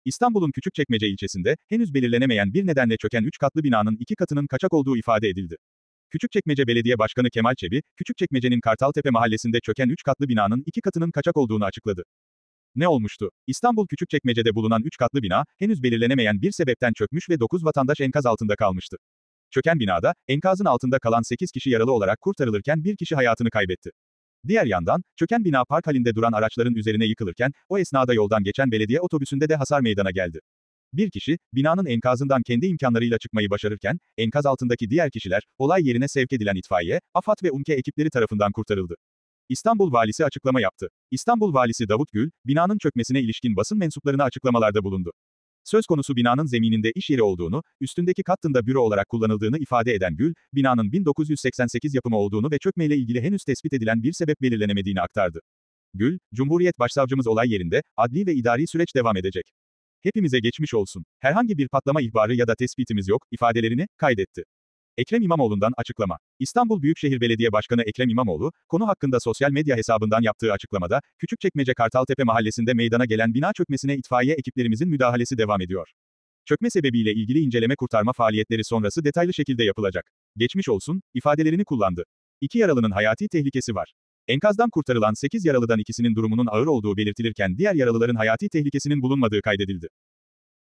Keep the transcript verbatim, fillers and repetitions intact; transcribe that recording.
İstanbul'un Küçükçekmece ilçesinde, henüz belirlenemeyen bir nedenle çöken üç katlı binanın iki katının kaçak olduğu ifade edildi. Küçükçekmece Belediye Başkanı Kemal Çebi, Küçükçekmece'nin Kartaltepe mahallesinde çöken üç katlı binanın iki katının kaçak olduğunu açıkladı. Ne olmuştu? İstanbul Küçükçekmece'de bulunan üç katlı bina, henüz belirlenemeyen bir sebepten çökmüş ve dokuz vatandaş enkaz altında kalmıştı. Çöken binada, enkazın altında kalan sekiz kişi yaralı olarak kurtarılırken bir kişi hayatını kaybetti. Diğer yandan, çöken bina park halinde duran araçların üzerine yıkılırken, o esnada yoldan geçen belediye otobüsünde de hasar meydana geldi. Bir kişi, binanın enkazından kendi imkanlarıyla çıkmayı başarırken, enkaz altındaki diğer kişiler, olay yerine sevk edilen itfaiye, AFAD ve UMKE ekipleri tarafından kurtarıldı. İstanbul Valisi açıklama yaptı. İstanbul Valisi Davut Gül, binanın çökmesine ilişkin basın mensuplarına açıklamalarda bulundu. Söz konusu binanın zemininde iş yeri olduğunu, üstündeki kattında büro olarak kullanıldığını ifade eden Gül, binanın bin dokuz yüz seksen sekiz yapımı olduğunu ve çökmeyle ilgili henüz tespit edilen bir sebep belirlenemediğini aktardı. Gül, Cumhuriyet Başsavcımız olay yerinde, adli ve idari süreç devam edecek. Hepimize geçmiş olsun. Herhangi bir patlama ihbarı ya da tespitimiz yok, ifadelerini kaydetti. Ekrem İmamoğlu'ndan açıklama. İstanbul Büyükşehir Belediye Başkanı Ekrem İmamoğlu, konu hakkında sosyal medya hesabından yaptığı açıklamada, Küçükçekmece Kartaltepe mahallesinde meydana gelen bina çökmesine itfaiye ekiplerimizin müdahalesi devam ediyor. Çökme sebebiyle ilgili inceleme kurtarma faaliyetleri sonrası detaylı şekilde yapılacak. Geçmiş olsun, ifadelerini kullandı. İki yaralının hayati tehlikesi var. Enkazdan kurtarılan sekiz yaralıdan ikisinin durumunun ağır olduğu belirtilirken diğer yaralıların hayati tehlikesinin bulunmadığı kaydedildi.